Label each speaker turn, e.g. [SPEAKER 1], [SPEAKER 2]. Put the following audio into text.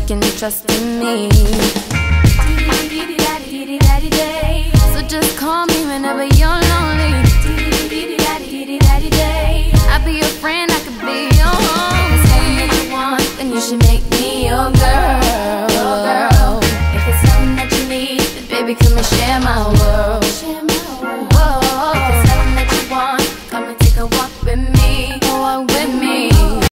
[SPEAKER 1] can trust in me. So just call me whenever you're lonely.